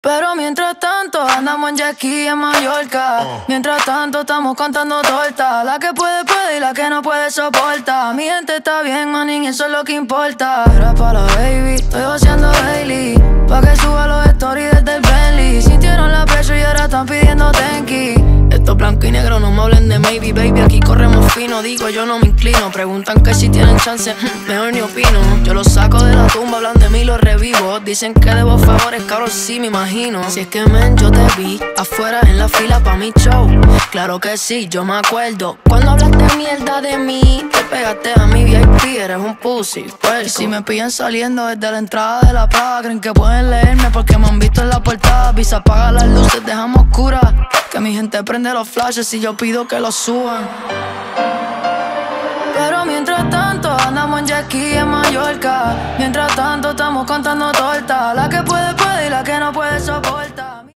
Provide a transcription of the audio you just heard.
Pero mientras tanto andamos en jet ski en Mallorca. Mientras tanto estamos contando tortas. La que puede, puede y la que no puede soporta. Mi gente está bien, manín, eso es lo que importa. Era pa' la baby, estoy haciendo daily, pa' que suba los stories desde el Bentley. Sintieron la presión y ahora están pidiendo tenki. Esto blanco y negro, no me hablen de maybe, baby. Aquí corremos fino, digo yo no me inclino. Preguntan que si tienen chance, mejor ni opino. Yo los saco de la tumba, hablan de mí, los revivo. Dicen que debo favores, cabrón, sí me imagino. Si es que men, yo te vi afuera en la fila pa' mi show. Claro que sí, yo me acuerdo cuando hablaste mierda de mí. Te pegaste a mi VIP, eres un pussy, puerco. Y si me pillan saliendo desde la entrada de la plaza, creen que pueden leerme porque me han visto en la portada. Visa, apaga las luces, dejamos oscuras, que mi gente prende los flashes y yo pido que los suban. Pero mientras tanto andamos en jet ski en Mallorca. Mientras tanto estamos contando tortas. La que puede, puede y la que no puede soportar.